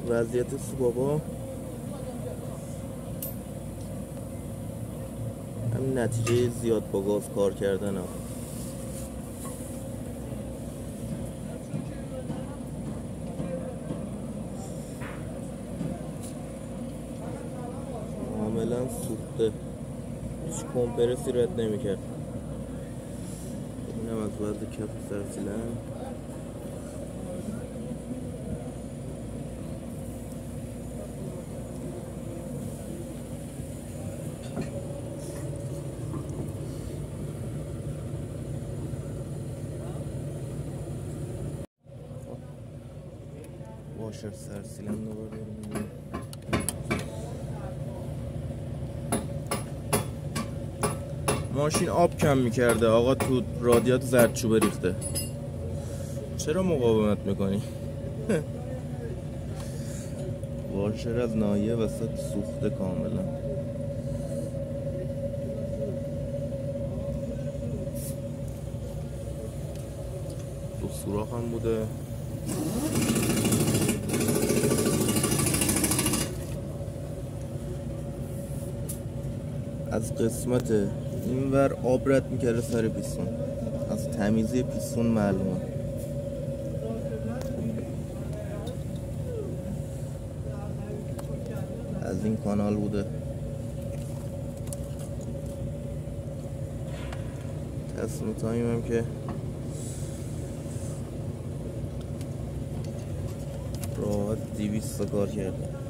وضعیت سوبابا همین نتیجه زیاد با گاز کار کردن ها. کاملا سوخته، هیچ کمپرسی رد نمیکرد. اینم از وضع کف سرسیلن. واشر سرسیلن دوباره بریم. ماشین آب کم میکرده آقا، تو رادیات زردچوبه ریخته. چرا مقاومت میکنی؟ واشر از ناحیه وسط سوخته کاملا. دو سوراخ هم بوده. از قسمت اینور آب رد میکرده سر پیستون، از تمیزی پیستون معلومه. از این کانال بوده. تصمیم تایم هم که راحت 200 کار کرده.